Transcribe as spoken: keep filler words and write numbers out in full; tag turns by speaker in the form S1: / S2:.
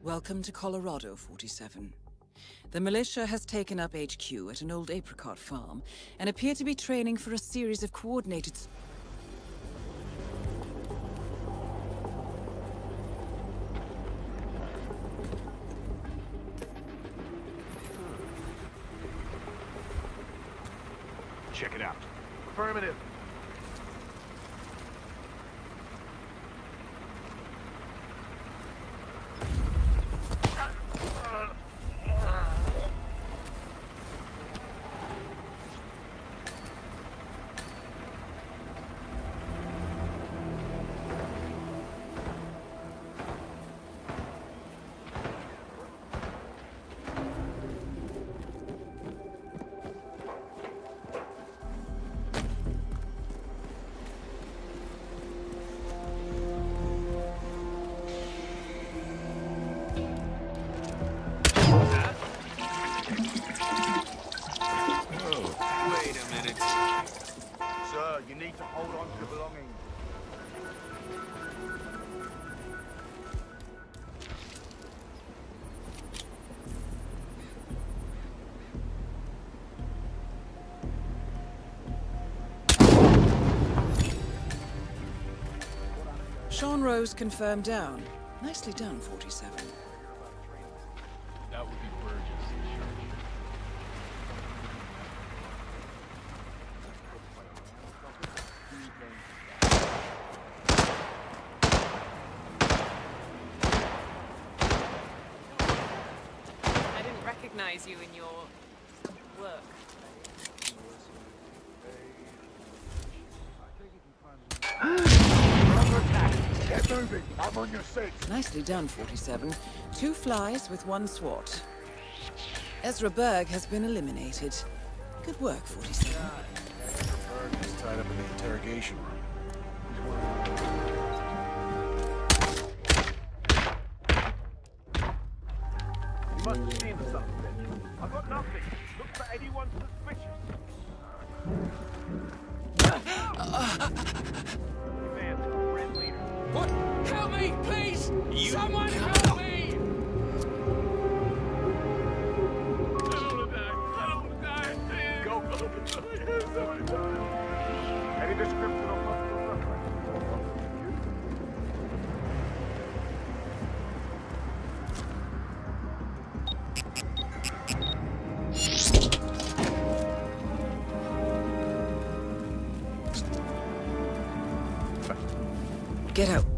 S1: Welcome to Colorado, forty-seven. The militia has taken up H Q at an old apricot farm and appear to be training for a series of coordinated...
S2: Check it out. Affirmative.
S3: You need to hold on to your belongings.
S1: Sean Rose confirmed down. Nicely done, forty-seven.
S2: That would be Burgess, sure.
S4: Recognize you in your work.
S3: Get moving. I'm on your six.
S1: Nicely done, forty-seven. Two flies with one swat. Ezra Berg has been eliminated. Good work, forty-seven.
S5: Ezra Berg is tied up in the interrogation room.
S3: You must have seen something. I've got nothing. Look for anyone suspicious. Man, red leader.
S6: What? Help me, please! You Someone help me!
S3: I don't want to die. I don't want to die. Please. Go, go. Somebody die. Any description of possible suspect?
S1: Get out.